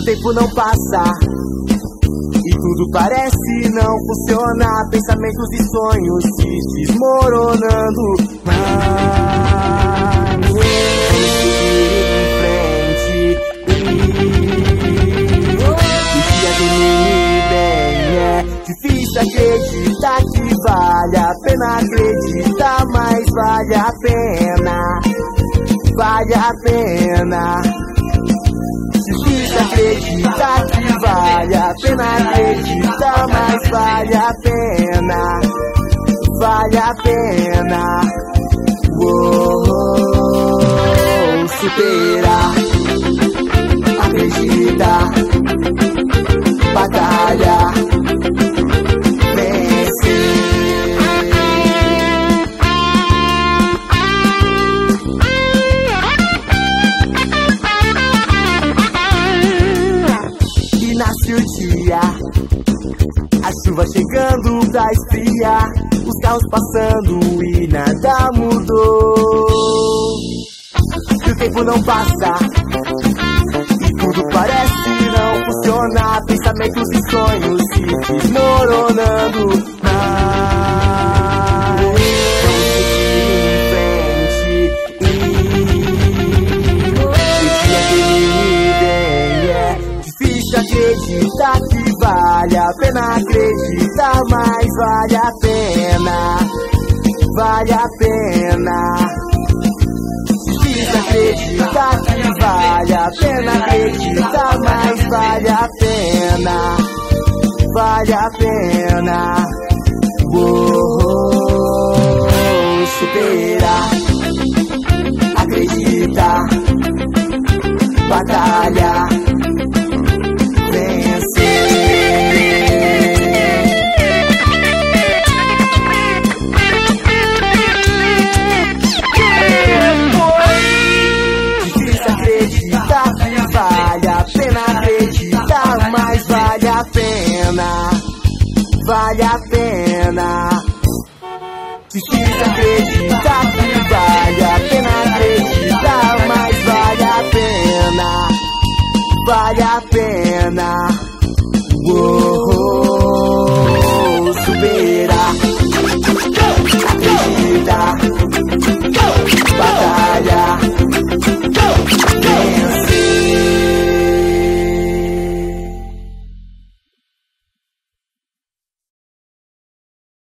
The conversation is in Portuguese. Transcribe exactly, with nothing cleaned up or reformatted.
tempo não passa e tudo parece não funcionar. Pensamentos e sonhos se desmoronando. Ah, vamos seguir em frente. O dia termine bem. É difícil acreditar que vale a pena acreditar, mas vale a pena, vale a pena. Difícil acreditar que vale a pena acreditar, mas vale a pena, vale a pena. Uou, superar, acreditar, batalhar, vencer. Nasce o dia, a chuva chegando pra esfriar, os carros passando e nada mudou. E o tempo não passa e tudo parece não funcionar. Pensamentos e sonhos se desmoronando. Ah, vamos seguir em frente. E o dia termine bem. É difícil acreditar que vale a pena acreditar, mas vale a pena, vale a pena. Difícil acreditar que vale a pena acreditar, mas vale a pena, vale a pena. Uou, superar, acreditar, batalhar, vale a pena acreditar, mas vale a pena, vale a pena. Difícil acreditar que vale a pena acreditar, mas vale a pena, vale a pena. Uou.